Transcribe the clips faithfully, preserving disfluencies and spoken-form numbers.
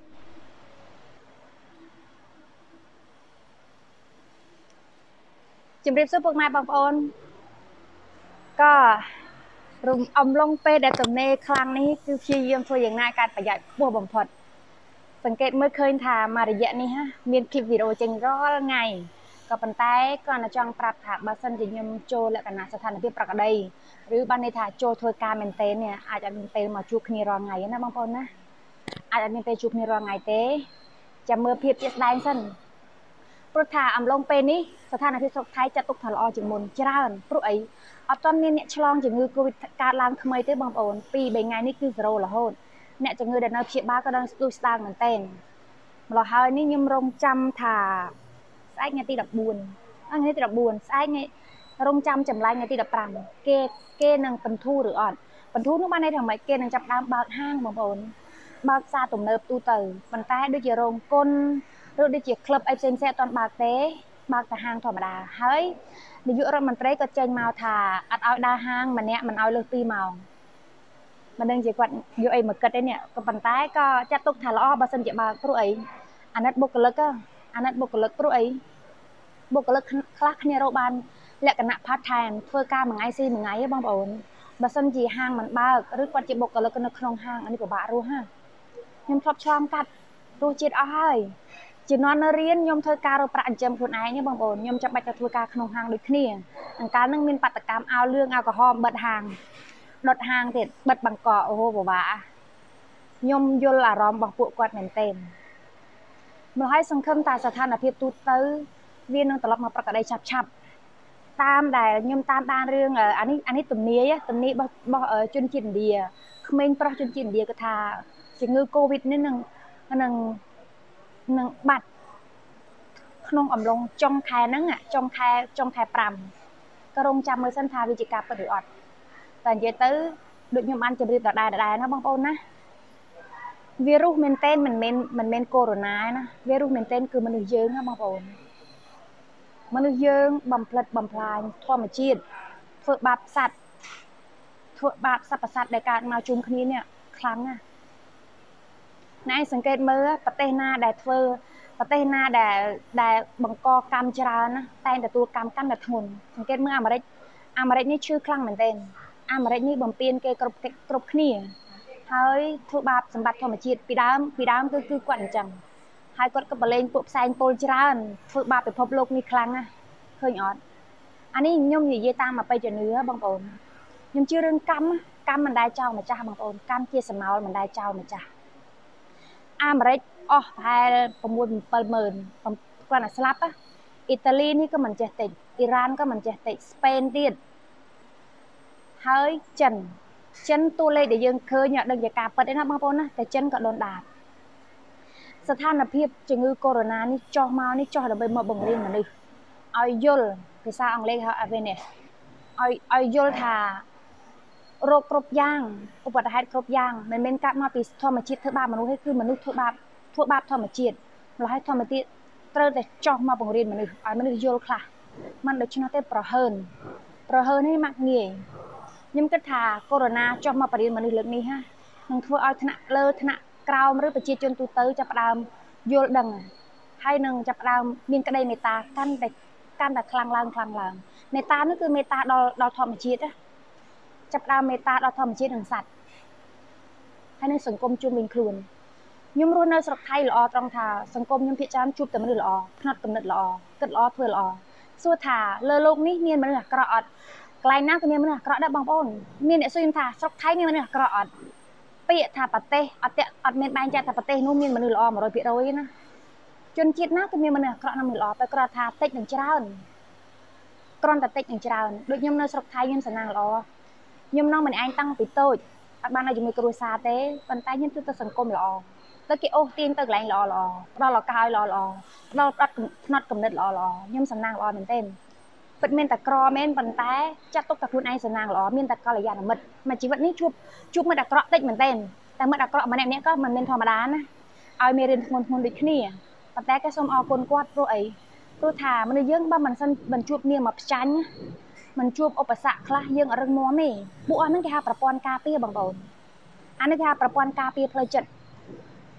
ជំរាបសួរពុកម៉ែបងប្អូនក៏រំអំឡុងពេលដែលទំនេរខ្លាំងនេះគឺព្យាយាមធ្វើយ៉ាងណាការប្រយ័ត្នខ្ពស់បំផុតសង្កេតមើលឃើញថាមករយៈនេះមានคลิปវីដេអូចេញរាល់ថ្ងៃក៏ប៉ុន្តែគ្រាន់តែចង់ប្រាប់ថាបើសិនជាខ្ញុំចូលលក្ខណៈស្ថានភាពប្រក្តីឬបានន័យថាចូលធ្វើការមែនទែននេះអាចអត់មានពេលមកជួបគ្នារាល់ថ្ងៃណាបងប្អូនណាអាចអត់មានពេលជួបគ្នារាល់ថ្ងៃទេចាំមើលភាពជាក់ស្ដែងសិនព្រោះថាអំឡុងពេលនេះស្ថានភាពស្រុកថៃចាត់ទុកថាល្អជាងមុនច្រើនព្រោះអីអត់ទាន់មានអ្នកឆ្លងជំងឺ Covid កើតឡើងថ្មីទេបងប្អូនពីរបីថ្ងៃនេះគឺゼロរហូតអ្នកជំងឺដែលនៅព្យាបាលក៏đangស្ទុះស្ដាងមែនទែនម្ល៉េះហើយនេះខ្ញុំរងចាំថាស្អែកថ្ងៃទីដប់បួនថ្ងៃទីដប់បួនស្អែកថ្ងៃរងចាំចម្លែកថ្ងៃទីដប់ប្រាំគេគេនឹងបន្ធូរឬអត់បន្ធូរនោះបានន័យថាម៉េចគេនឹងចាប់ដើមបើកហាងបងប្អូនបើកផ្សារទំនើបទូទៅប៉ុន្តែដូចជារោងគុនឬដូចជាក្លឹបអីផ្សេងៗអត់ទាន់បើកទេបើកតែហាងធម្មតាហើយនាយករដ្ឋមន្ត្រីក៏ចេញមកថាអត់ឲ្យដើរហាងម្នាក់មិនឲ្យលើសពីរម៉ោងមិនដឹងជាគាត់យកអីមកគិតទេនេះក៏ប៉ុន្តែក៏ចាត់ទុកថាល្អបើសិនជាបើកព្រោះអីអាណិតបុគ្គលិកអាណិតបុគ្គលិកព្រោះអីបុគ្គលិកខ្លះគ្នារកបានលក្ខណៈ part time ធ្វើការមួយថ្ងៃស៊ីមួយថ្ងៃទេបងប្អូនបើសិនជាហាងមិនបើកឬគាត់ជាបុគ្គលិកនៅក្នុងហាងអានេះពិបាករស់ណាខ្ញុំធ្លាប់ឆ្លងកាត់រសជាតិអស់ហើយជំនាន់នៅរៀនខ្ញុំធ្វើការរកប្រាក់ចិញ្ចឹមខ្លួនឯងទេបងប្អូនខ្ញុំចាំបាច់ទៅធ្វើការក្នុងហាងដូចគ្នាអង្កាលនឹងមានបដកម្មអាវលឿងអាវក្រហមបិទហាងដុតហាងទៀតបិទបង្កកអូហូពិបាកខ្ញុំយល់អារម្មណ៍របស់ពួកគាត់មែនទែនមកឲ្យសង្ឃឹមថាស្ថានភាពទូទៅវានឹងត្រឡប់មកប្រកបដីឆាប់ឆាប់តាមដែលខ្ញុំតាមដានរឿងអានេះអានេះទំនាយទំនាយរបស់របស់ជនជាតិឥណ្ឌាក្មេងប្រុសជនជាតិឥណ្ឌាគាត់ថាជំងឺ Covid នេះនឹងនឹងនឹងបាត់ក្នុងអំឡុងចុងខែហ្នឹងចុងខែចុងខែប្រាំក៏រងចាំមើលសិនថាវាជាការពិតឬអត់តែនិយាយទៅដូចខ្ញុំបានជម្រាបដដែលដដែលណាបងប្អូនណាវីរុសមែនទែនមិនមែនមិនមែនកូវីដ ណាវីរុសមែនទែនគឺមនុស្សយើងណាបងប្អូនមនុស្សយើងបំផ្លិចបំផ្លាញធម្មជាតិធ្វើបាបសត្វធ្វើបាបសត្វប្រសត្វដែលកើតមកជុំគ្នានេះខ្លាំងណាស់ណែសង្កេតមើលប្រទេសណាដែលធ្វើប្រទេសណាដែលដែលបង្កកម្មច្រើនណាតែងទទួលកម្មកាន់តែធ្ងន់សង្កេតមើលអាមេរិកអាមេរិកនេះឈឺខ្លាំងមែនទែនអាមេរិកនេះបំពេញគេគ្រប់គ្រប់គ្នាហើយធ្វើបាបសម្បត្តិធម្មជាតិពីដើមពីដើមគឺគឺគាត់អញ្ចឹងហើយគាត់ក៏បលែងពួកផ្សែងពុលច្រើនធ្វើបាបពិភពលោកនេះខ្លាំងណាស់ឃើញអត់អានេះខ្ញុំនិយាយតាមអបិយជំនឿបងប្អូនខ្ញុំជឿរឿងកម្មកម្មមិនដែលចោលម្ចាស់បងប្អូនកម្មជាសមោលមិនដែលចោលម្ចាស់អាមេរិកអស់ប្រហែល៦ 7ម៉ឺនគាត់តែស្លាប់អ៊ីតាលីនេះក៏មិនចេះតិចអ៊ីរ៉ានក៏មិនចេះតិចស្ប៉េនទៀតហើយចិនចិនតួលេខដែលយើងឃើញអត់ដឹងជាការពិតទេណាបងប្អូនណាតែចិនក៏ដូនដាបស្ថានភាពជំងឺកូវីដ នេះចុះមកនេះចុះដើម្បីមកបង្រៀនមនុស្សឲ្យយល់ភាសាអង់គ្លេសហៅ awareness ឲ្យឲ្យយល់ថារោគគ្រប់យ៉ាងឧបទ្ទហេតុគ្រប់យ៉ាងមិនមែនកាត់មកពីធម្មជាតិធ្វើបាបមនុស្សទេគឺមនុស្សធ្វើបាបធ្វើបាបធម្មជាតិម្ល៉េះហើយធម្មជាតិត្រូវតែចោះមកបង្រៀនមនុស្សឲ្យមនុស្សយល់ខ្លះមិនដូច្នោះទេប្រហើនប្រហើននេះមកងាយខ្ញុំគិតថាកូវីដ ចោះមកបង្រៀនមនុស្សលើកនេះណានឹងធ្វើឲ្យថ្នាក់លើថ្នាក់ក្រោមឬប្រជាជនទូទៅចាប់ផ្ដើមយល់ដឹងហើយនឹងចាប់ផ្ដើមមានក្តីមេត្តាកាន់តែកាន់តែខ្លាំងឡើងខ្លាំងឡើងមេត្តានោះគឺមេត្តាដល់ដល់ធម្មជាតិណាចាប់ផ្ដើមមេត្តាដល់ធម្មជាតិនិងសត្វហើយនឹងសង្គមជុំវិញខ្លួនខ្ញុំរស់នៅស្រុកថៃល្អត្រង់ថាសង្គមខ្ញុំភាគច្រើនជួបតែមនុស្សល្អផ្នែកគំនិតល្អគិតល្អធ្វើល្អសួរថាលើโลกនេះមានមនុស្សអាក្រក់អត់កន្លែងណាក៏មានមនុស្សអាក្រក់ដែរបងប្អូនមានអ្នកសួរខ្ញុំថាស្រុកថៃមានមនុស្សអាក្រក់អត់ពាក្យថាប្រទេសអត់អត់មានបែងចែកថាប្រទេសនោះមានមនុស្សល្អ100%ទេណាជនជាតិណាក៏មានមនុស្សអាក្រក់និងមនុស្សល្អតែគ្រាន់ថាតិចនិងច្រើនគ្រាន់តែតិចនិងច្រើនដូចខ្ញុំនៅស្រុកថៃខ្ញុំសំណាងល្អខ្ញុំនឹងម្នាក់ឯងតាំងពីតូចអត់បាននៅជាមួយគ្រួសារទេប៉ុន្តែខ្ញុំជួយទៅសង្គមល្អទៅគេអូសទាញទៅកន្លែងល្អល្អផ្ដល់ឱកាសឲ្យល្អល្អផ្ដល់ផ្នត់កំណត់ល្អល្អខ្ញុំសំណាងល្អមែនទេពិតមានតែក្រមែនប៉ុន្តែចាត់ទុកតែខ្លួនឯងសំណាងល្អមានតែកល្យាណមិត្តមួយជីវិតនេះជួបជួបមិត្តអាក្រក់តិចមែនទេតែមិត្តអាក្រក់ម្នាក់ម្នាក់ក៏មិនមែនធម្មតាណាឲ្យមេរៀនធ្ងន់ធ្ងរដូចគ្នាប៉ុន្តែគេសូមអរគុណគាត់ព្រោះអីព្រោះថាមនុស្សយើងបើមិនសិនមិនជួបនាងមកផ្ចាញ់មិនជួបឧបសគ្គខ្លះយើងអត់រឹងមាំទេពួកអស់ហ្នឹងគេហៅប្រព័ន្ធការពារបងប្អូនអានេះគេហៅប្រព័ន្ធការពារផ្លូវចិត្ត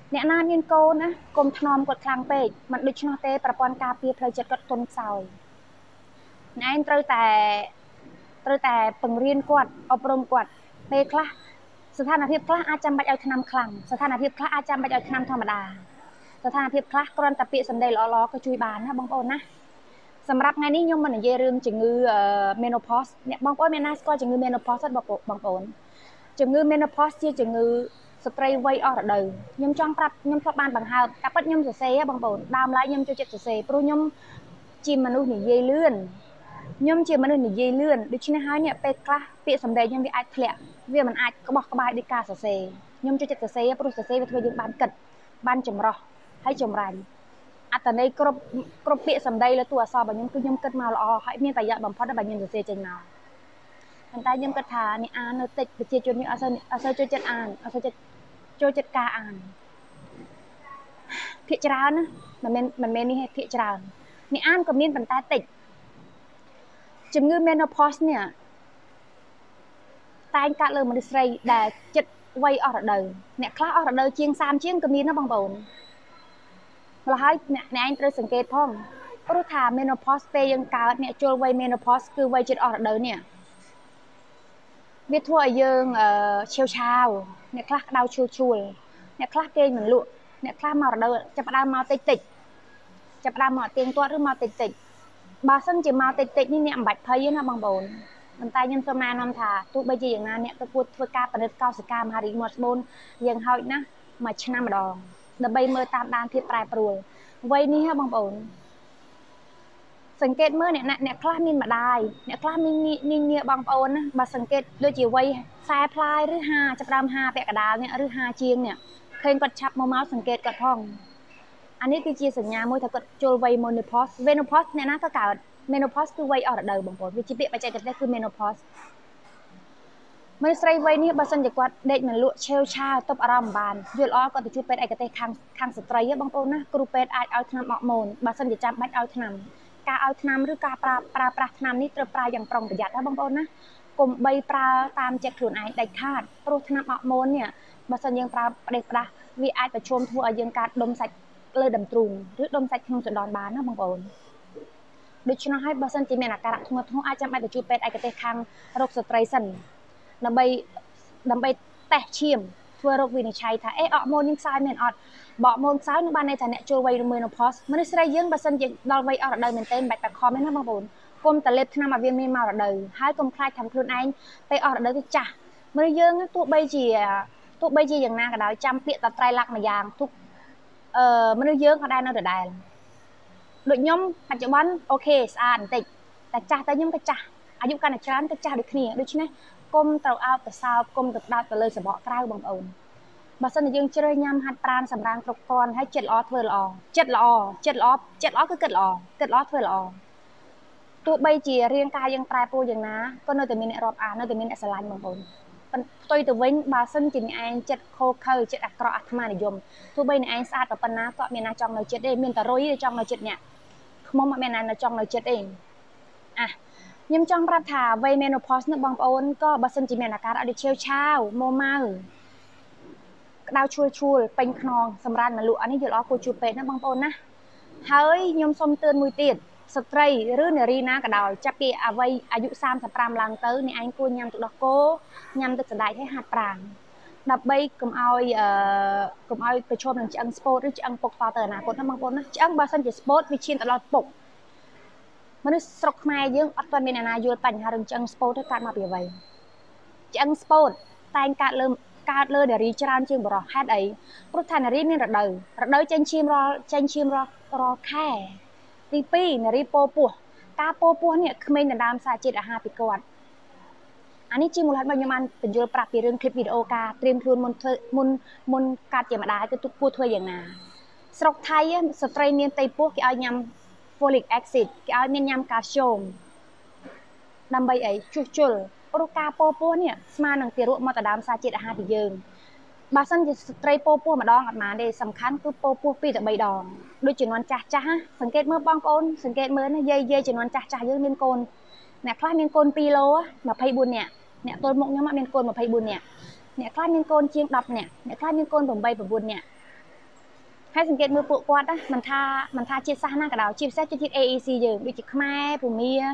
អ្នកណាមានកូនណាកុំថ្នមគាត់ខ្លាំងពេកមិនដូច្នោះទេប្រព័ន្ធការពារផ្លូវចិត្តគាត់ទន់ខ្សោយណែឯងត្រូវតែត្រូវតែបង្រៀនគាត់អប់រំគាត់ពេលខ្លះស្ថានភាពខ្លះអាចចាំបាច់ឲ្យថ្នាំខ្លាំងស្ថានភាពខ្លះអាចចាំបាច់ឲ្យថ្នាំធម្មតាស្ថានភាពខ្លះគ្រាន់តែពាក្យសម្ដីល្អៗក៏ជួយបានណាបងប្អូនណាសម្រាប់ថ្ងៃនេះខ្ញុំមិននិយាយរឿងជំងឺ menopause អ្នកបងប្អូនមានណាស្គាល់ជំងឺ menopause ទេបងប្អូនជំងឺ menopause ជាជំងឺស្ត្រីវ័យអស់រដូវខ្ញុំចង់ប្រាប់ខ្ញុំធ្លាប់បានបង្ហើបតែពិតខ្ញុំសរសេរបងប្អូនដើមឡើយខ្ញុំចូលចិត្តសរសេរព្រោះខ្ញុំជាមនុស្សនិយាយលឿនខ្ញុំជាមនុស្សនិយាយលឿនដូច្នេះហើយនេះពេលខ្លះពាក្យសម្ដីខ្ញុំវាអាចធ្លាក់វាមិនអាចក្បោះក្បាយដោយការសរសេរខ្ញុំចូលចិត្តសរសេរព្រោះសរសេរវាធ្វើយើងបានគិតបានចម្រោះហើយចម្រាញ់អត្តន័យគ្រប់គ្រប់ពាក្យសម្ដីលើតួអក្សររបស់ខ្ញុំគឺខ្ញុំគិតមកល្អហើយមានប្រយោជន៍បំផុតដល់ខ្ញុំសរសេរចេញមកប៉ុន្តែខ្ញុំគិតថាអ្នកអាននៅតិចប្រជាជនយើងអត់សូវអត់សូវចូលចិត្តអានអត់សូវចិត្តចូលចិត្តការអានភាគច្រើនណាមិនមែនមិនមែននេះទេភាគច្រើនអ្នកអានក៏មានប៉ុន្តែតិចជំងឺ menopause នេះតែងកើតលើមនុស្សស្រីដែលចិត្តវ័យអស់រដូវអ្នកខ្លះអស់រដូវជាងសាមជាងក៏មានណាបងប្អូនម្ល៉េះហើយអ្នកឯងត្រូវសង្កេតផងព្រោះថា menopause ពេលយើងកើតអ្នកចូលវ័យ menopause គឺវ័យចិត្តអស់រដូវនេះវាធ្វើឲ្យយើងឆាវឆាវអ្នកខ្លះក្តៅឈួលឈួលអ្នកខ្លះគេមិនលក់អ្នកខ្លះមករដូវចាប់ផ្ដើមមកតិចតិចចាប់ផ្ដើមមកទៀងទាត់ឬមកតិចតិចបើសិនជាមកតិចតិចនេះអ្នកមិនបាច់ភ័យទេណាបងប្អូនប៉ុន្តែខ្ញុំសូមណែនាំថាទោះបីជាយ៉ាងណាអ្នកទៅគួរធ្វើការពិនិត្យកោសិកាមហារីកមាត់ស្បូនយ៉ាងហោចណាស់មួយឆ្នាំម្ដងដើម្បីមើលតាមដានភាពប្រែប្រួលវ័យនេះហ៎បងប្អូនសង្កេតមើលអ្នកអ្នកខ្លះមានម្ដាយអ្នកខ្លះមាននាងនាងបងប្អូនណាបើសង្កេតដូចជាវ័យខ្សែផ្លាយឬហាចាប់ដើមហាពាក់កណ្ដាលនេះឬហាជាងនេះឃើញគាត់ឆាប់មកមកសង្កេតគាត់ផងអានេះគឺជាសញ្ញាមួយថាគាត់ចូលវ័យ menopause menopause អ្នកណាក៏កើត menopause គឺវ័យអស់រដូវបងប្អូនវាជាពាក្យបច្ចេកទេសគឺ menopause មនុស្សស្រីវ័យនេះបើសិនជាគាត់ដេកមិនលក់ឆេវឆាវទប់អារម្មណ៍បានយល់អត់គាត់ទៅជួបពេទ្យឯកទេសខាងខាងស្ត្រីបងប្អូនណាគ្រូពេទ្យអាចឲ្យថ្នាំអរម៉ូនបើសិនជាចាំបាច់ឲ្យថ្នាំការឲ្យថ្នាំឬការប្រើប្រើប្រាស់ថ្នាំនេះត្រូវប្រើយ៉ាងប្រុងប្រយ័ត្នណាបងប្អូនណាកុំបីប្រើតាមចិត្តខ្លួនឯងដាច់ខាតព្រោះថ្នាំអរម៉ូននេះបើសិនយើងប្រើផ្ដេសផ្ដាស់វាអាចប្រឈមធ្វើឲ្យយើងកើតដុំសាច់លើដុំទ្រូងឬដុំសាច់ក្នុងសណ្តានបានណាបងប្អូនដូច្នោះហើយបើសិនជាមានអាការៈធ្ងន់ធ្ងរអាចចាំបាច់ទៅជួបពេទ្យឯកទេសខាងរោគស្ត្រីសិនដើម្បីដើម្បីតេស្តឈាមធ្វើរោគវិនិច្ឆ័យថាអេអរម៉ូននឹងខ្សោយមែនអត់បើអរម៉ូនខ្សោយនឹងបានន័យថាអ្នកចូលវ័យ menopause មនុស្សស្រីយើងបើសិនជាដល់វ័យអស់រដូវមែនទែនមិនបាច់តែខំទេណាបងប្អូនគុំតែលេបថ្នាំឲ្យវាមានមករដូវហើយកុំខ្លាចថាខ្លួនឯងពេលអស់រដូវទៅចាស់មនុស្សយើងទោះបីជាទោះបីជាយ៉ាងណាក៏ដោយចាំពាក្យតត្រៃលក្ខម្យ៉ាងទុកអឺមនុស្សយើងក៏ដែរនៅដដែលដូចខ្ញុំបច្ចុប្បន្នអូខេស្អាតបន្តិចតែចាស់ទៅខ្ញុំក៏ចាស់អាយុកាន់តែច្រើនក៏ចាស់ដូចគ្នាដូច្នេះគុំត្រូវអោបទៅសោបគុំទៅដោតទៅលើសបកក្រៅបងប្អូនបើសិនជាយើងជ្រើសញ៉ាំហាត់ប្រាណសម្រាងគ្រប់គ្រាន់ហើយចិត្តល្អធ្វើល្អចិត្តល្អចិត្តល្អចិត្តល្អគឺគិតល្អគិតល្អធ្វើល្អទោះបីជារាងកាយយើងប្រែប្រួលយ៉ាងណាក៏នៅតែមានអ្នករាប់អាននៅតែមានអ្នកស្រឡាញ់បងប្អូនផ្ទុយទៅវិញបើសិនជាអ្នកឯងចិត្តខូខើចិត្តអាក្រក់អាត្មានិយមទោះបីអ្នកឯងស្អាតប៉ុណ្ណាក៏អត់មានណាចង់នៅចិត្តទេមានតែរុយចង់នៅចិត្តអ្នកខ្មុំអត់មានណាចង់នៅចិត្តទេអាខ្ញុំចង់ប្រាប់ថាវ័យ menopause នេះបងប្អូនក៏បើសិនជាមានអាការៈដូចឆាវឆាវម៉ូម៉ៅក្តៅឈួលឈួលពេញខ្នងសម្រានមកលក់អានេះយល់អស់គួរជួបពេទ្យណាបងប្អូនណាហើយខ្ញុំសូមទឿនមួយទៀតស្ត្រីឬនារីណាក៏ដោយចាប់ពីអវ័យអាយុសាមសិបប្រាំឡើងទៅអ្នកឯងគួរញ៉ាំទឹកដោះគោញ៉ាំទឹកសណ្តែកឲ្យហាត់ប្រាណដើម្បីកុំឲ្យអឺកុំឲ្យប្រឈមនឹងឆ្អឹងស្ពោតឬឆ្អឹងពុកតទៅអនាគតណាបងប្អូនណាឆ្អឹងបើសិនជាស្ពោតវាឈានទៅដល់ពុកមនុស្សស្រុកខ្មែរយើងអត់ទាន់មានអ្នកណាយល់បញ្ហារឿងឆ្អឹងស្ពោតទេកើតមកពីអ្វីឆ្អឹងស្ពោតតែងកើតលើកើតលើនារីច្រើនជាងបុរសហេតុអីព្រោះថានារីមានរដូវរដូវចេញឈាមរាល់ចេញឈាមរាល់រាល់ខែទីពីរនារីពោពោះការពោពោះនេះក្មេងដណ្ដើមសារជាតិអាហារពីគាត់អានេះជាមូលហេតុរបស់ខ្ញុំបានបញ្យល់ប្រាប់ពីរឿងคลิปវីដេអូការត្រៀមខ្លួនមុនធ្វើមុនមុនកាត់ជាម្ដាយគឺគួរធ្វើយ៉ាងណាស្រុកថៃស្ត្រីមានផ្ទៃពោះគេឲ្យញ៉ាំ folic acid គេឲ្យមានញ៉ាំ calcium ដើម្បីអីជួសជុលព្រោះការពោពោះនេះស្មើនឹងទារកមកដណ្ដើមសារជាតិអាហារពីយើងបើសិនជាស្ត្រីពោពោះម្ដងអត់បានទេសំខាន់គឺពោពោះពីរទៅបីដងដូចជំនាន់ចាស់ចាស់សង្កេតមើលបងប្អូនសង្កេតមើលណាយាយយាយជំនាន់ចាស់ចាស់យើងមានកូនអ្នកខ្លះមានកូនពីរឡូម្ភៃបួននាក់អ្នកទល់មុខខ្ញុំអត់មានកូនម្ភៃបួននាក់អ្នកខ្លះមានកូនជាងដប់នាក់អ្នកខ្លះមានកូនប្រាំបី ៩នាក់ให้สังเกตมือปวกกวาดนะมันท่ามันท่าจิตซ่าหน้ากระดาวจิตแซ่จิตจิตเอไอซีเยอะวิจิตแม่ผู้เมีย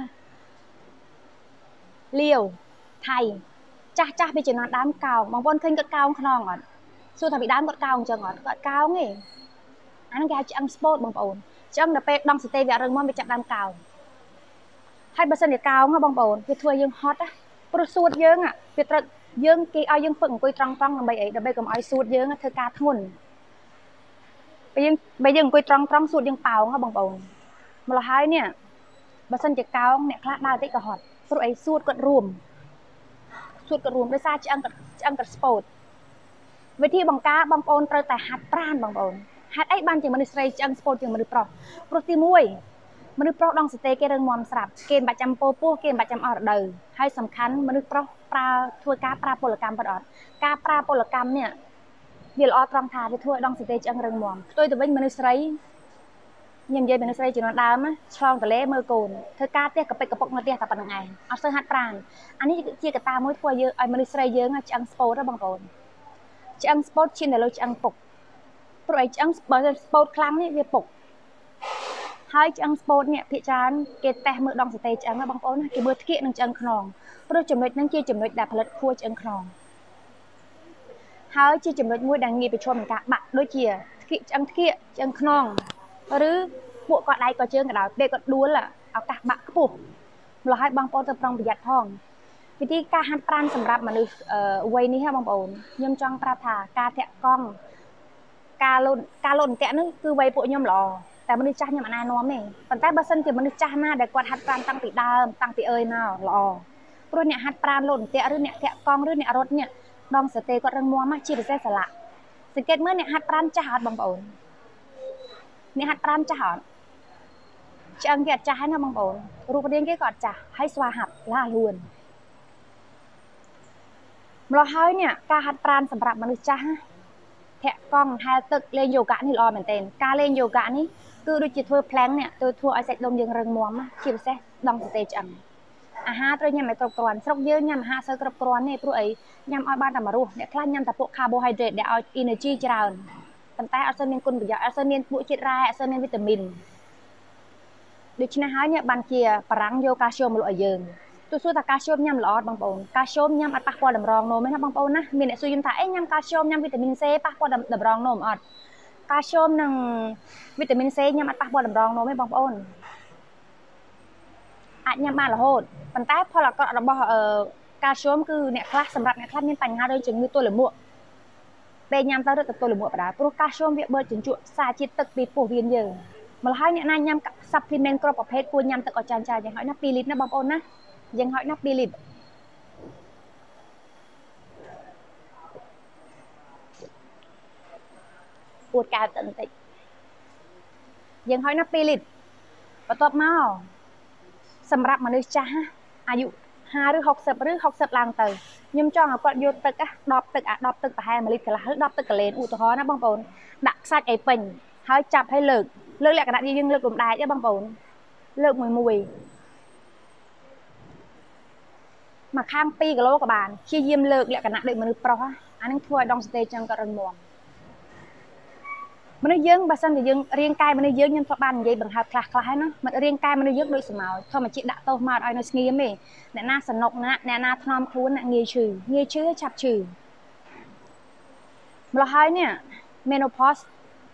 เลี้ยวไทยจ้าจ้าไปจีนนอนดามเก่าบางคนเคยก็เก่าขนองอ่ะสู้ทำไปดามก็เก่าจังอ่ะก็เก่าไงอันนั้นแกจังสปอร์ตบางคนจังเดเป็ดดองสเตย์แบบเรื่องมันไปจับดามเก่าให้บัสเนเก่าเงาบางคนไปทัวร์ยังฮอตอ่ะโปรสูตรเยอะอ่ะไปตรเยอะกี่เอายังฝึกกุยตรังตรังลำใบไอ้ลำใบกับไอ้สูตรเยอะอ่ะเธอกาทั้งหมดไปยังไปยังกุยตรังตรังสูตรยังเปล่าเงาบางคนมาละท้ายเนี่ยบัสเนเก่าเนี่ยคลาดดาวติดกับฮอตโปรไอ้สูตรก็รวมสูตรกระรวมด้วยซาจังกับจังกับสปอร์ตวิธีบังการบางคนเตอแต่หัดปราณบางคนหัดไอ้บ้านจึงมันใส่จังสปอร์ตจึงมันปลอกโปรตีมวยมันปลอกดองสเต็กเกลือมอมสลับเกณฑ์ประจำโปโป้เกณฑ์ประจำออร์เดอร์ให้สำคัญมันปลอกปลาทัวร์กาปลาโปลกรรมปลอดกาปลาโปลกรรมเนี่ยเดี๋ยวออตรองทาไปทัวร์ดองสเต็กจังเรืองมอมตัวตัวเป็นมันใส่ยังยัยเป็นใส่จีนดามะช่องทะเลเมื่อโกนเธอกาเตี้ยกับไปกระปกเงาเตี้ยแต่ปัญญาเอาเสื้อหัดปราณอันนี้เจียกับตามวยทัวร์เยอะไอ้มันใส่เยอะไงจังสปอร์ตแล้วบางคนจังสปอร์ตชินเดี๋ยวเราจังปกโปรไอจังสปอร์ตสปอร์ตครั้งนี้เวียปกให้จังสปอร์ตเนี่ยพิจารณ์เกตแต่เมื่อดองสเตจจังแล้วบางคนเกเบอร์ทเกตนั่งจังขนองโปรจุ่มเล็ดนั่งเจียจุ่มเล็ดแต่ผลิตคัวจังขนองให้เจียจุ่มเล็ดมวยดังงี้ไปชมกันบัดด้วยเจียทเกจังทเกจังขนองหรือพวกกอดได้ก็เจอกันแล้วเด็กก็ดูแหละเอากะบะปุ๊บเราให้บางปอนจะปรองประหยัดทองวิธีการหัดปราณสำหรับมนุษย์วัยนี้ฮะบางปอนยมจังปราถาการแทะกล้องการล่นการล่นแกะนึงคือวัยพวกยมหล่อแต่มนุษย์จ้าเนี่ยมันนานน้อมเองปัจจัยบัสเซนที่มนุษย์จ้าหน้าได้กวาดหัดปราณตั้งปีดามตั้งปีเอ๋ยน่าหล่อรุ่นเนี่ยหัดปราณล่นแกะหรือเนี่ยแกะกล้องหรือเนี่ยรถเนี่ยดองสเตย์ก็เรื่องมัวมากชีพเสสละสังเกตเมื่อเนี่ยหัดปราณจ้าหัดบางปอนเนี่ยหัดปราณจ้าจังเกียรจะให้นะบางคนรูปเรียนก็กอดจะให้สวาหัดล่าล้วนเราให้เนี่ยการหัดปราณสำหรับมนุษย์จ้าแทะกล้องแทะตึกเล่นโยกะนี่รอเหมือนเต้นการเล่นโยกะนี่คือดูจิตทัวร์แพลงเนี่ยตัวทัวร์ไอเซ็ตลมยังเริงมัวมั้ยคิวเซ่ดองสเตจังอาหารตัวเนี่ยไม่กรอบกรอนสกเยอะเนี่ยมาหาเซอร์กรอบกรอนเนี่ยตัวไอ้ยำอ้อยบ้านแต่มารู้เนี่ยคลั่นยำแต่พวกคาร์โบไฮเดรตเดี๋ยวเอาอินเนอร์จีจราวนตั้งแต่เอาเซอร์เมนกุลประโยชน์เอาเซอร์เมนบุจิตรายเอาเซอร์เมนวิตามินดิฉันหาเนี่ยบันเกียปรังโยกาโชมลอยเยิงตัวสู้แต่กาโชมยำหลอดบางปอนกาโชมยำอัดปะปอดำรองโนไม่นะบางปอนนะมีเนี่ยสู้ยำถ่ายยำกาโชมยำวิตามินซีปะปอดำดำรองโนมอัดกาโชมหนึ่งวิตามินซียำอัดปะปอดำรองโนไม่บางปอนอัดยำมาละโหดปันแต่พอเราก็เราบอกเออกาโชมคือเนี่ยคลาสสำหรับเนี่ยคลาสมีปัญหาโดยจึงมีตัวเหลือมั่วเป็นยำตาเลือดตัวเหลือมั่วปะดาเพราะกาโชมเวียเบิร์ดจึงจุสาจิตตึกปีปูเวียนเยอะมาให้เนี่ยนายยำกับซัพพลีเมนต์กรอบประเภทควรยำตะกอจานจานอย่างหอยนับปีลิตรนะบางปอนนะยังหอยนับปีลิตรปวดกายตันติยังหอยนับปีลิตรประตบเมาสำหรับมนุษย์จ้าอายุห้าหรือหกสิบหรือหกสิบล้านเตยยำจ้องเอากอดโยตึกอะดอบตึกอะดอบตึกไปให้มาลิตรกันละหรือดอบตึกกระเลนอุตหอนะบางปอนดักซัดไอ้ปิ่นให้จับให้เลิกเลิกแหละกันนะยังเลิกกลุ่มได้จ้าบางปอนเลิกมวยมวยมาข้ามปีกับโลกบาลขี้เยี่ยมเลิกแหละกันนะเด็กมนุษย์เพราะอันนั้นทัวร์ดองสเตจังกับรันมองมันได้ยังบัสันจะยังเรียงกายมันได้ยังยังพอบ้านยัยบังคับคลาคลายเนาะมันเรียงกายมันได้ยังโดยสมาวทอมันจิตดะโตมาเอาในสกีมั้ยแนน่าสนุกนะแนน่าทนอมคุ้นเงี้ยชื่อเงี้ยชื่อชับชื่อเราให้เนี่ยเมโนพอส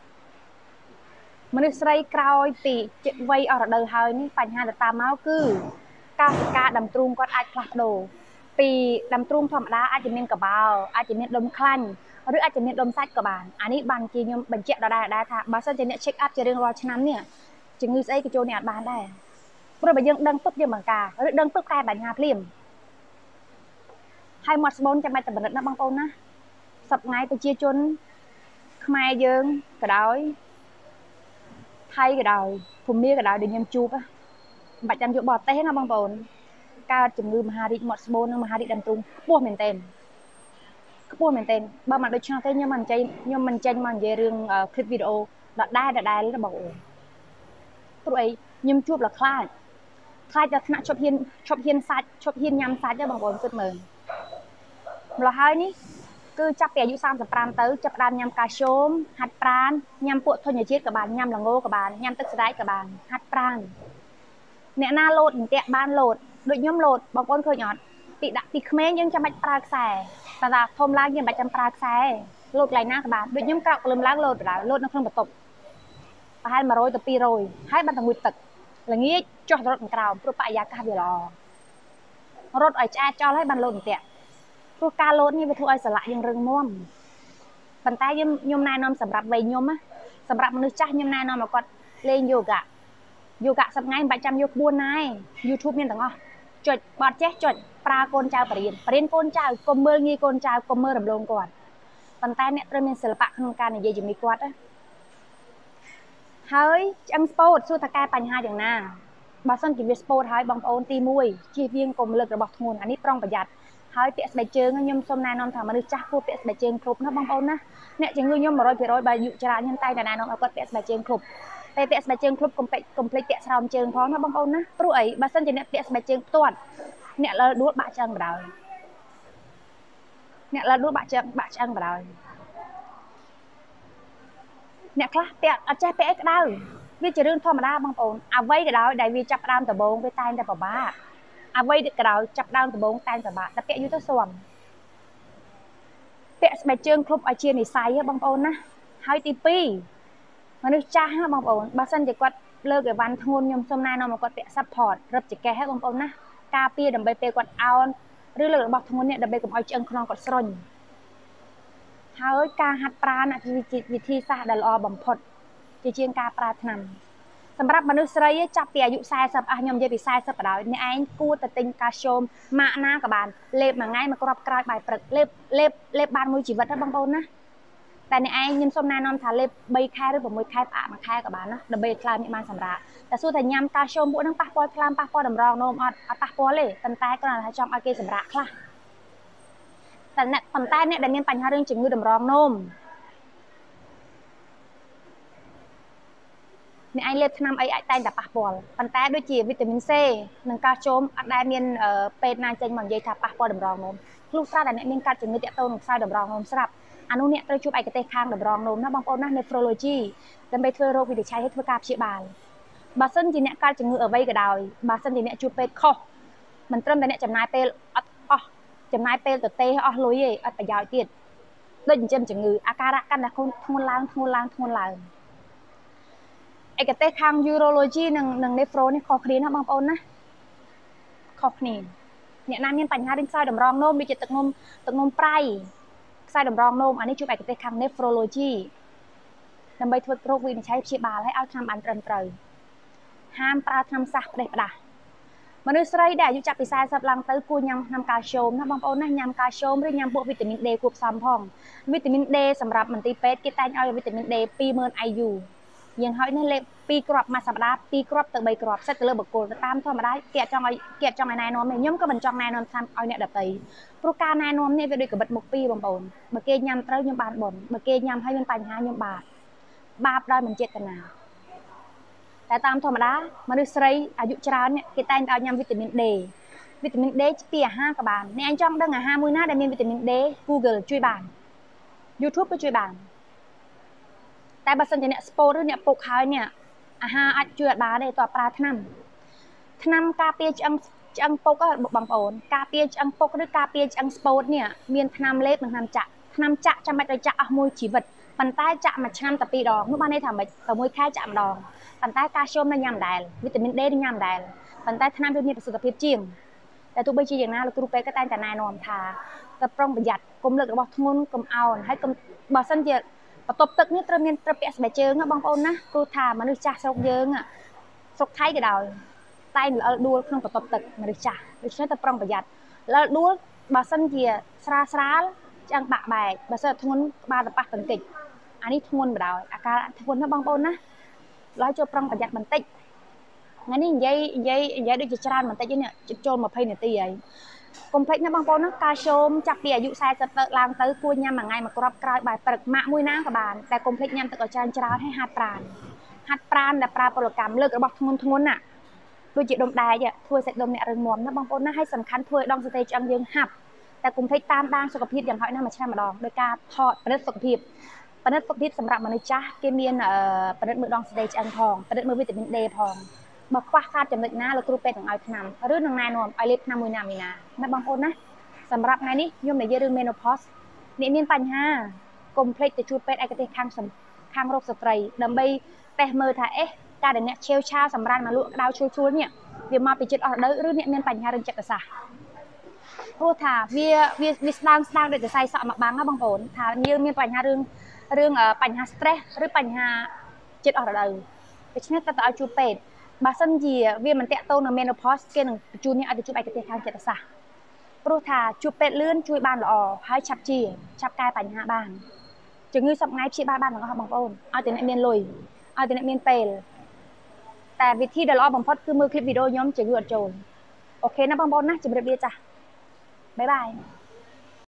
มันได้ใส่กราวปีเจ็ดวัยออกเดินให้นี่ปัญหาแต่ตาเมาคือการสกัดดำตรุงก็อาจพลาดโดปีดำตรุงธรรมดาอาจจะมีกระเบาอาจจะมีลมคลั่นหรืออาจจะมีลมซัดกระบาลอันนี้บางทียังบรรเจาะได้ได้ค่ะบางส่วนจะเนี่ยเช็คอัพจะเรื่องรอฉะนั้นเนี่ยจึงยืดไอ้กระโจนเนี่ยบานได้เพราะไปยังดังปุ๊บยังบางกาหรือดังปุ๊บกายบางงาเพลียมให้หมดสมบูรณ์จะไม่แต่บันทึกนะบางปนนะสับไงไปเชี่ยจนขมายยังกระดอยไทยกระดอยภูมิกระดอยเดี๋ยวยำจูบอะบัดจำจุบอดเต้นะบางปนการจึงลืมมหาดิหมดสมบูรณ์มหาดิดำตรงพวกเหม็นเต็มพวกเหม็นเต็มบางมันโดยเฉพาะเนี่ยมันใจเนี่ยมันใจมันเยเรื่องคลิปวิดีโอดัดได้ดัดได้แล้วบอกโอ้ตัวไอ้ยำจูบละคลาดคลาดจะขณะชอบเฮียนชอบเฮียนซัดชอบเฮียนยำซัดจะบางปนสุดเหมือนเราให้นี่គឺចាប់ពីអាយុសាមសិបប្រាំទៅចាប់ផ្ដើមញ៉ាំកាល់ស្យូមហាត់ប្រាណញ៉ាំពួកធញ្ញជាតិក៏បានញ៉ាំល្ងក៏បានញ៉ាំទឹកសណ្តែកក៏បានហាត់ប្រាណអ្នកណាលោតអន្ទាក់បានលោតដូចខ្ញុំលោតបងប្អូនឃើញអត់ពីដាក់ពីក្មេងយើងចាំបាច់ប្រើខ្សែតែថាធំឡើងយើងមិនបាច់ចាំប្រើខ្សែលោតកន្លែងណាក៏បានដូចខ្ញុំក្រោកព្រលឹមឡើងលោតបណ្ដោយលោតនៅក្នុងបន្ទប់ប្រហែល100ទៅ200ហើយបានតែងូតទឹកល្ងាចចុះរត់ក្រោមព្រោះបរិយាកាសវាល្អរត់ឲ្យឆ្អែតចោលហើយបានលោតអន្ទាក់ព្រោះការលោតនេះវាធ្វើឲ្យសន្លាក់យើងរឹងមាំប៉ុន្តែខ្ញុំខ្ញុំណែនាំសម្រាប់វ័យខ្ញុំណាសម្រាប់មនុស្សចាស់ខ្ញុំណែនាំឲ្យគាត់លេងយូហ្គាយូហ្គាសប្តាហ៍មិនបាច់ចាំយកក្បួនណា YouTube មានទាំងអស់ចុចបត់ចេះចុចប្រើកូនចៅបរៀនបរៀនកូនចៅកុំមើលងាយកូនចៅកុំមើលរំលងគាត់ប៉ុន្តែអ្នកត្រូវមានសិល្បៈក្នុងការនិយាយជាមួយគាត់ណាហើយឆ្អឹងស្ពោតសួរតើកែបញ្ហាយ៉ាងណាបើសិនជាវាស្ពោតហើយបងប្អូនទីមួយជៀសវាងកុំលើករបស់ធ្ងន់អានេះប្រុងប្រយ័ត្នហើយពាក់ស្បែកជើងខ្ញុំសូមណែនាំថាមនុស្សចាស់គួរពាក់ស្បែកជើងគ្រប់ណាបងប្អូនណាអ្នកជំងឺខ្ញុំ 100% បើអាយុច្រើនខ្ញុំតែតែណែនាំឲ្យគាត់ពាក់ស្បែកជើងគ្រប់តែពាក់ស្បែកជើងគ្រប់កុំពេចកុំភ្លេចពាក់ស្រោមជើងផងណាបងប្អូនណាព្រោះអីបើសិនជាអ្នកពាក់ស្បែកជើងផ្ទាត់អ្នកលើដួលបាក់ឆ្អឹងបណ្ដោយអ្នកលើដួលបាក់ឆ្អឹងបាក់ឆ្អឹងបណ្ដោយអ្នកខ្លះពាក់អត់ចេះពាក់អីក្តៅវាជារឿងធម្មតាបងប្អូនអ្វីក៏ដោយដែលវាចាប់ដើមដំបូងវាតែងតែពិបាកអ្វីក៏ដោយចាប់ដើមដំបូងតែងពិបាកតែពាក់យូរទៅស៊ាំពាក់ស្បែកជើងគ្រប់ឲ្យជានិស័យបងប្អូនណាហើយទីពីរមនុស្សចាស់ណាបងប្អូនបើសិនជាគាត់លើកអីវ៉ាន់ធ្ងន់ខ្ញុំសូមណែនាំឲ្យគាត់ពាក់ support រឹបចកេះហ៎បងប្អូនណាការពារដើម្បីពេលគាត់អោនឬលើករបស់ធ្ងន់នេះដើម្បីកុំឲ្យឆ្អឹងខ្នងគាត់ស្រុញហើយការហាត់ប្រាណគឺជាវិធីសាស្ត្រដែលល្អបំផុតជាជាងការប្រើថ្នាំសម្រាប់មនុស្សស្រីចាប់ពីអាយុ40អស់ខ្ញុំនិយាយពី40បណ្ដោយអ្នកឯងគួរតែទិញកាល់ស្យូមម៉ាកណាក៏បានលេបមួយថ្ងៃមួយគ្រាប់ក្រោយបាយព្រឹកលេបលេបលេបបានមួយជីវិតណាបងប្អូនណាតែអ្នកឯងខ្ញុំសូមណែនាំថាលេប3ខែឬ6ខែផ្អាកមួយខែក៏បានណាដើម្បីឲ្យថ្លើមនេះបានសម្រាប់តែសួរថាញ៉ាំកាល់ស្យូមពួកហ្នឹងប៉ះពាល់ថ្លើមប៉ះពាល់តម្រងនោមអត់អត់ប៉ះពាល់ទេប៉ុន្តែគ្រាន់តែចង់ឲ្យគេសម្រាប់ខ្លះតែអ្នកប៉ុន្តែអ្នកដែលមានបញ្ហារឿងជំងឺតម្រងនោមអ្នកឯងលេបថ្នាំអីអាចតែងតែប៉ះពាល់ប៉ុន្តែដូចជាវីតាមីន C និងកាល់ស្យូមអត់ដែលមានពេទ្យណាចេញមកនិយាយថាប៉ះពាល់តម្រងនោមលុះត្រាតែអ្នកមានកាត់ជំងឺតាក់ទងនឹងខ្សែតម្រងនោមស្រាប់អានោះអ្នកត្រូវជួបឯកទេសខាងតម្រងនោមណាបងប្អូនណា nephrology ដើម្បីធ្វើរោគវិនិច្ឆ័យឲ្យធ្វើការព្យាបាលបើសិនជាអ្នកកាត់ជំងឺអ្វីក៏ដោយបើសិនជាអ្នកជួបពេទ្យខុសមិនត្រឹមតែអ្នកចំណាយពេលអត់អស់ចំណាយពេលទៅទេអស់លុយទេអត់ប្រយោជន៍ទៀតដូចចិញ្ចឹមជំងឺអាការៈកាន់តែធ្ងន់ឡើងធ្ងន់ឡើងធ្ងន់ឡើងឯកទេសខាង urology និងនិង nephro នេះខុសគ្នាណាបងប្អូនណាខុសគ្នាអ្នកណាមានបញ្ហារឿងខ្សែតម្រងនោមដូចជាទឹកនោមទឹកនោមប្រៃខ្សែតម្រងនោមអានេះជួបឯកទេសខាង nephrology ដើម្បីធ្វើរោគវិនិច្ឆ័យព្យាបាលឲ្យឲ្យថ្នាំបានត្រឹមត្រូវហាមប្រើថ្នាំសាសផ្ដេសផ្ដាស់មនុស្សស្រីដែលអាយុចាប់ពី40ឡើងទៅគួរញ៉ាំថ្នាំកាល់ស្យូមណាបងប្អូនណាញ៉ាំកាល់ស្យូមឬញ៉ាំពួកវីតាមីន D គួបផ្សំផងវីតាមីន D សម្រាប់មន្ទីរពេទ្យគេតែងឲ្យវីតាមីន D 20000 អាយូ យើងហើយនេះលេខ2គ្រាប់មួយសប្តាហ៍2គ្រាប់ទៅ3គ្រាប់សិតទៅលើបុគ្គលទៅតាមធម្មតាគេអត់ចង់ឲ្យគេអត់ចង់ឲ្យណែនាំទេខ្ញុំក៏មិនចង់ណែនាំតាមឲ្យអ្នកដទៃព្រោះការណែនាំនេះវាដូចកបិតមុខពីរបងប្អូនបើគេញ៉ាំត្រូវខ្ញុំបានបុណ្យបើគេញ៉ាំហើយមានបញ្ហាខ្ញុំបាបបាបដោយមិនចេតនាតែតាមធម្មតាមនុស្សស្រីអាយុច្រើននេះគេតែងតែឲ្យញ៉ាំវីតាមីន D វីតាមីន D ពីអាហារក៏បានអ្នកឯងចង់ដឹងអាហារមួយណាដែលមានវីតាមីន D Google ជួយបាន YouTube ក៏ជួយបានតែបើសិនជាអ្នកស្ពោតឬអ្នកពុកហើយនេះអាហារអាចជួយអត់បានទេតើប្រើថ្នាំថ្នាំការពារឆ្អឹងឆ្អឹងពុកបងប្អូនការពារឆ្អឹងពុកឬការពារឆ្អឹងស្ពោតនេះមានថ្នាំលេបនិងថ្នាំចាក់ថ្នាំចាក់ចាំបាច់ឲ្យចាក់អស់មួយជីវិតប៉ុន្តែចាក់មួយឆ្នាំតែពីរដងនោះបានន័យថាម៉េចតែមួយខែចាក់ម្ដងប៉ុន្តែកាល់ស្យូមនៅញ៉ាំដែរវីតាមីន D ញ៉ាំដែរប៉ុន្តែថ្នាំវាមានប្រសិទ្ធភាពជាងតែទោះបីជាយ៉ាងណាលោកគ្រូពេទ្យក៏តែងតែណែនាំថាទៅប្រុងប្រយ័ត្នកុំលើករបស់ធ្ងន់កុំអោនហើយកុំបើសិនជាបន្ទប់ទឹកនេះត្រូវមានត្រូវពាក់ស្បែកជើងណាបងប្អូនណាព្រោះថាមនុស្សចាស់ស្រុកយើងស្រុកថៃក៏ដោយតែងល្អដួលក្នុងបន្ទប់ទឹកមនុស្សចាស់ដូច្នេះទៅប្រុងប្រយ័ត្នល្អដួលបើសិនជាស្រាលស្រាលឆ្អឹងបាក់បែកបើសិនធ្ងន់ក្បាលទៅប៉ះបន្តិចអានេះធ្ងន់បណ្ដោយអាការៈធ្ងន់ណាបងប្អូនណាឡើយចូលប្រុងប្រយ័ត្នបន្តិចថ្ងៃនេះនិយាយនិយាយនិយាយដូចជាច្រើនបន្តិចនេះចូល20នាទីហើយកុំភ្លេចណាបងប្អូនណាកាល់ស្យូមចាប់ពីអាយុ40ទៅឡើងទៅគួរញ៉ាំមួយថ្ងៃមួយគ្រាប់ក្រោយបាយព្រឹកម៉ាក់មួយណាក៏បានតែកុំភ្លេចញ៉ាំទឹកឲ្យច្រើនច្រើនឲ្យហាត់ប្រាណហាត់ប្រាណដែលប្រើពលកម្មលើករបស់ធ្ងន់ធ្ងន់ណាដូចជាដុំដែកធ្វើសាច់ដុំអ្នករឹងមាំណាបងប្អូនណាហើយសំខាន់ធ្វើឲ្យដងសរសៃឆ្អឹងយើងហាប់แต่กลุ่มเพจตามด้านสุขภาพอย่างเขาเนี่ยมาแช่มาดองโดยการถอดประเด็นสุขภาพประเด็นสุขภาพสำหรับมนุษย์จ้าเกมีนเอ่อประเด็นมือดองสเตจอันทองประเด็นมือวิตามินเดย์ทองบอกว่าคาดจำนวนนะเราครูเป็นของเอาทำเรื่องนางนายนวมไอเล็บนามุยนามีนาแม่บางคนนะสำหรับไงนี่ยมในเรื่องเมโนพอสเนี่ยมีปัญหากลุ่มเพจจะช่วยเป็นไอกระเทข้างสำข้างโรคสตรีดำไปแต่เมื่อถ่ายเอ๊ะการเดี๋ยวนี้เชลชาสำหรับมาลุดาวช่วยช่วยเนี่ยเดี๋ยวมาไปจุดออกเด้อเรื่องเนี่ยมีปัญหาเรื่องจักรสาพูดถ่าเวียเวียวิสดางสดางเดี๋ยวจะใส่สอบมาบางนะบางคนถ่าเนี่ยมีปัญหาเรื่องเรื่องปัญหาสเตรสหรือปัญหาจุดออกเด้อเพราะฉะนั้นเราเอาจูเป็ดบาสันจีเวียมันเตะโตในเมโนพอสเกนึงจูนี่อาจจะจูไปกระเทยทางจักรสาพูดถ่าจูเป็ดเลื่อนช่วยบ้านหล่อให้ชับจีชับกายปัญหาบ้านจึงยืดสับไงชีบ้านบ้านของเขาบางคนเอาแต่ในเมียนลอยเอาแต่ในเมียนเปลแต่วิธีเดลล์บางพอดคือมือคลิปวิดีโอย้อมจะยืดโจนโอเคนะบางคนนะจะเรียบเรียจ้ะบ๊ายบาย